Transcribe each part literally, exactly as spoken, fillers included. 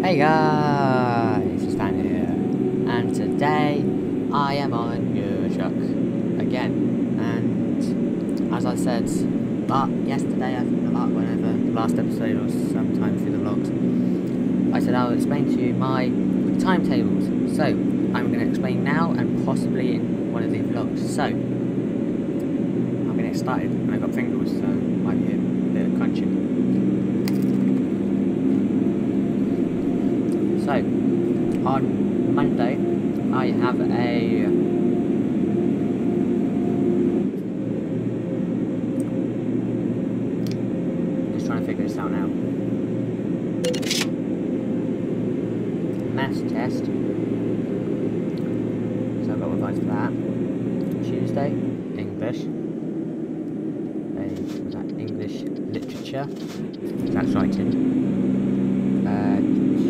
Hey guys, it's Dan here, and today I am on Euroshock again. And as I said, but yesterday, I think, uh, whenever last episode or sometime through the vlogs, I said I will explain to you my timetables. So I'm going to explain now and possibly in one of the vlogs. So I'm going to get started, and I've got fingers, so might be a bit of crunching. So, on Monday, I have a just trying to figure this out now. Maths test. So I've got revised for that. Tuesday, English. A, was that English literature? That's writing. Uh,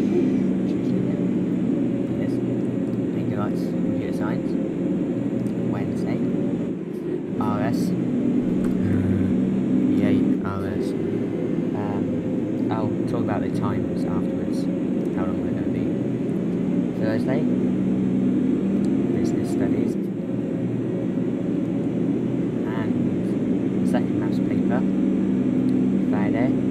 Computer Science. Wednesday, R S. Yay, R S. Um, I'll talk about the times afterwards, how long they're going to be. Thursday, Business Studies. And second maths paper. Friday.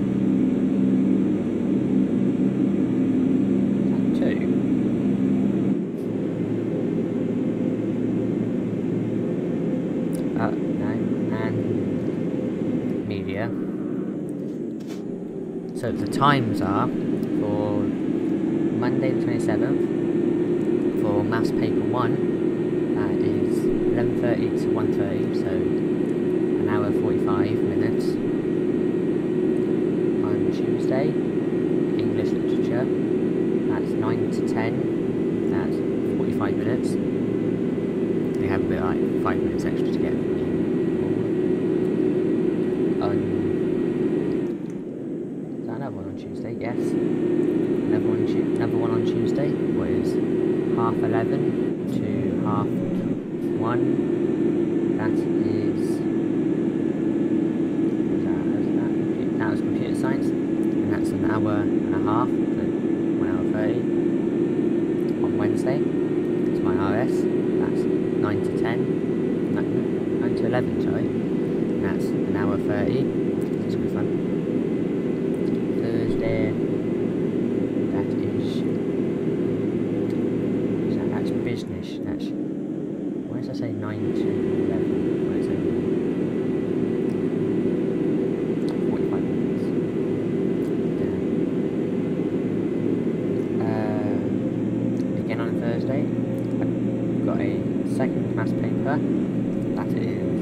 Uh, no, and media. So the times are for Monday the twenty-seventh for maths paper one, that is eleven thirty to one thirty, so an hour forty-five minutes. On Tuesday, English literature, that's nine to ten, that's forty-five minutes. We have a bit like five minutes extra to get on. Is that another one on Tuesday? Yes. Another one. Another one on Tuesday. What is half eleven to half one? That is. That, that, that was computer science, and that's an hour and a half, so one hour thirty. On Wednesday, it's my R S. That's nine to ten, nine to eleven, sorry, and that's an hour thirty, that's good fun. Thursday, that is, so that's business, that's, why does I say nine to eleven, why is it forty-five minutes, uh, again on Thursday, I've got a second maths paper, that is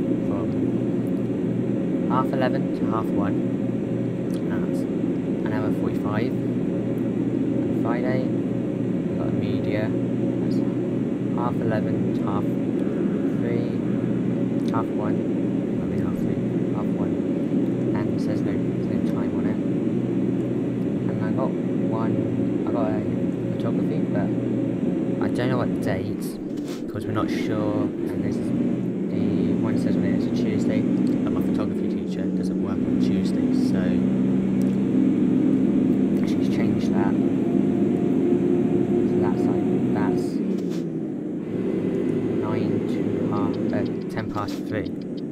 from half eleven to half one, that's an hour forty-five. And Friday, we've got a media, that's half eleven to half three, half one, I mean half three, half one, and there's no, there's no time on it. And I got one, I got a photography, but I don't know what dates, because we're not sure, and this is the one says on it it's a Tuesday, but my photography teacher doesn't work on Tuesdays, so she's changed that. So that's like, that's nine to half, uh, ten past three.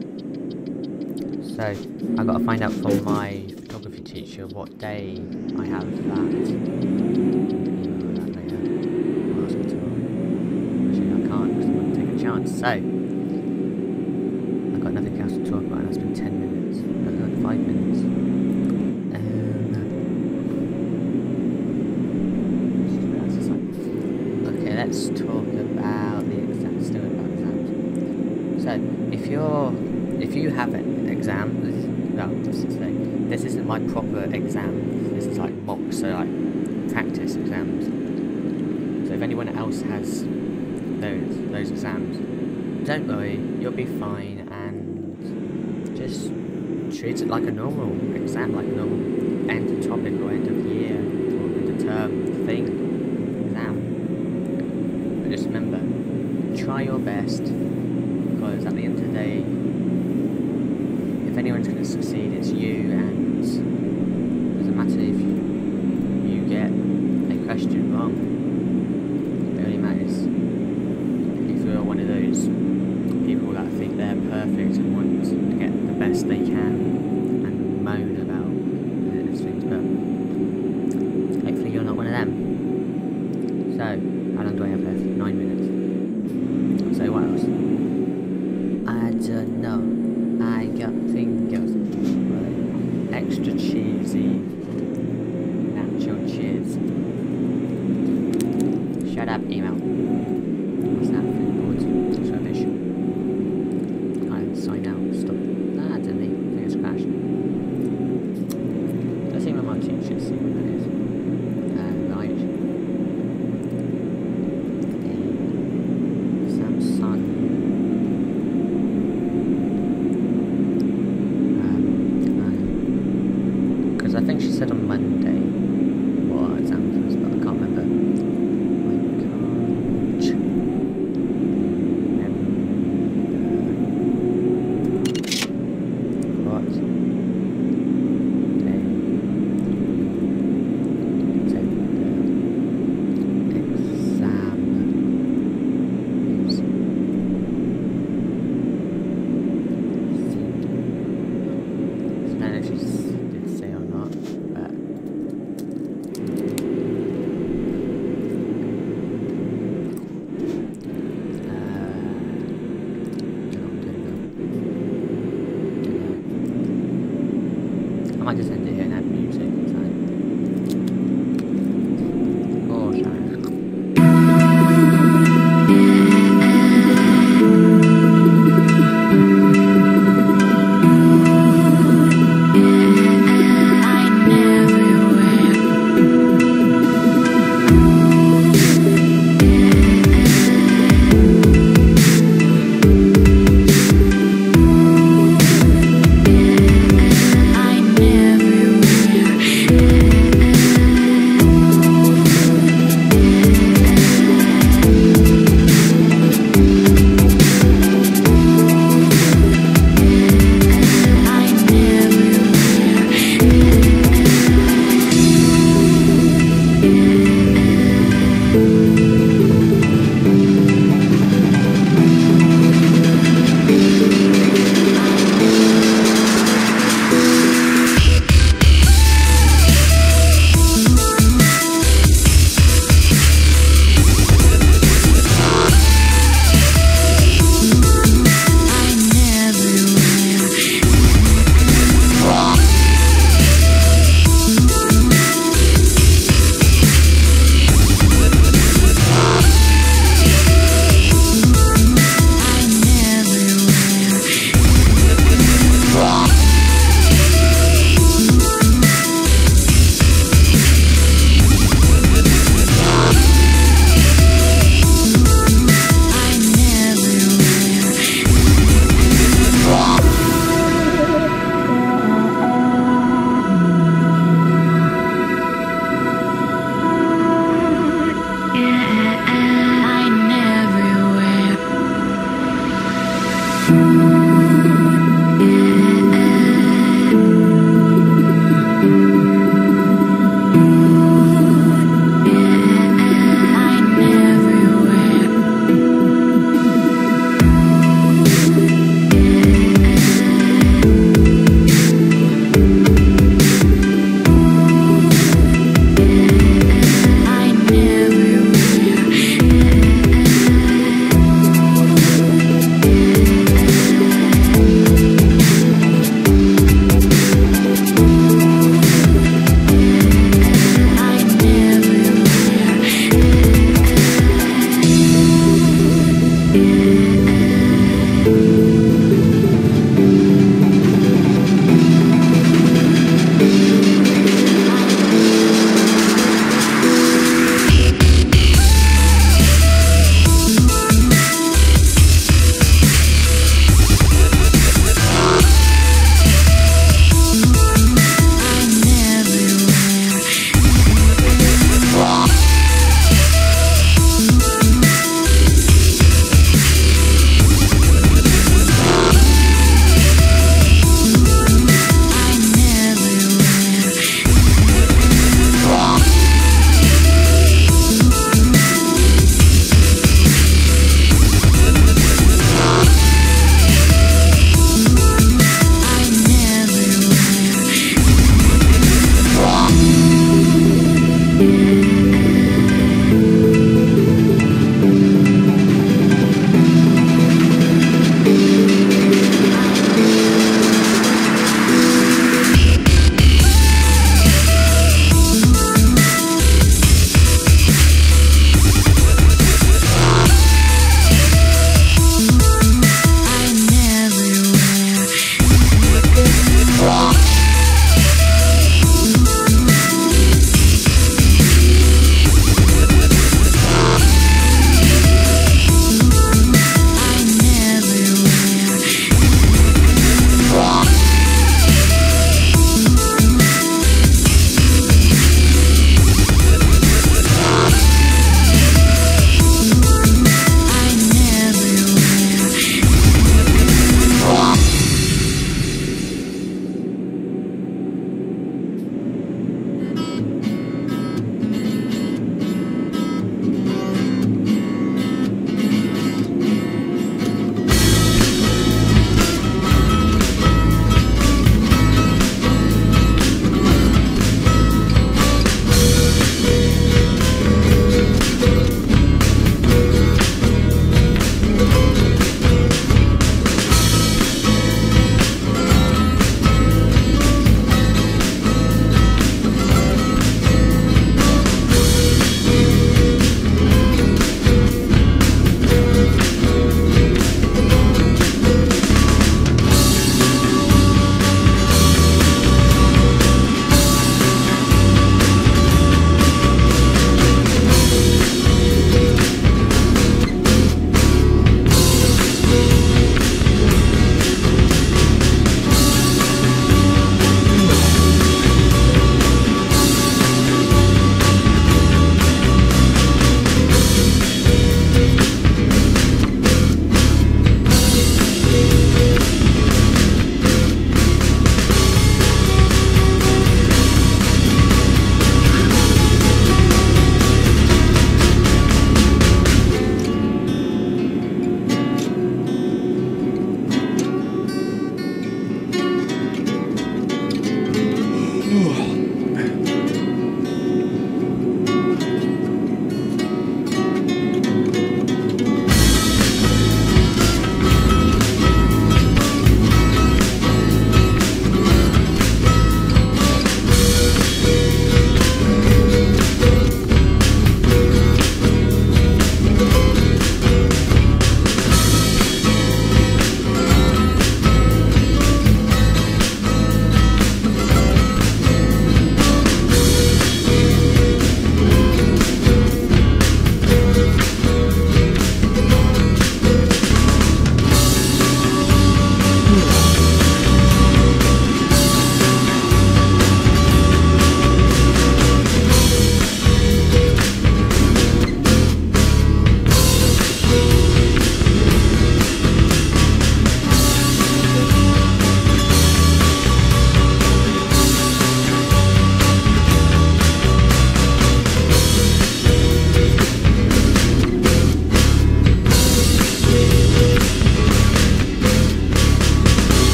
So I've got to find out from my photography teacher what day I have that. So, I've got nothing else to talk about, and it's been ten minutes, no, like five minutes. Um, okay, let's talk about the exams, still about exams. So, if you're, if you have an exam, this, no, this is like, this isn't my proper exam, this is like mock, so like practice exams. So if anyone else has those, those exams, don't worry, you'll be fine, and just treat it like a normal exam, like a normal end of topic or end of year or end of term thing, exam. But just remember, try your best, because at the end of the day, if anyone's going to succeed, it's you, and it doesn't matter if you, you get question wrong.